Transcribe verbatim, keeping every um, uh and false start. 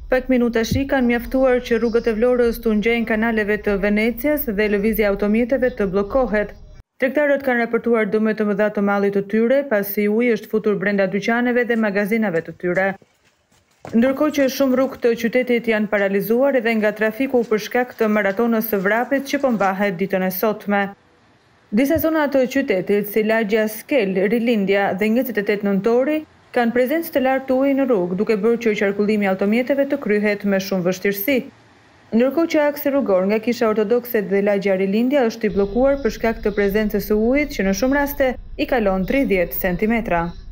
Pak minuta shi kanë mjaftuar që rrugët e Vlorës të ngjajnë kanaleve të Venecias dhe lëvizja automjeteve të bllokohet. Tregtarët kanë raportuar dëme të mëdha të mallit të tyre pasi uji është futur brenda dyqaneve dhe magazinave të tyre. Ndërkohë që shumë rrugë të qytetit janë paralizuar edhe nga trafiku për shkak të maratonës së vrapit që po mbahet ditën e sotme. Disa zona të qytetit, si lagja Skel, Rilindja dhe njëzet e tetë nëntori, kanë prezencë të lartë uji në rrugë, duke bërë që qarkullimi i automjeteve të kryhet me shumë vështirësi. Ndërkohë që aksi rrugor nga Kisha Ortodokse dhe lagja Rilindja është i bllokuar për shkak të prezencës së ujit që në shumë raste i kalon tridhjetë centimetra.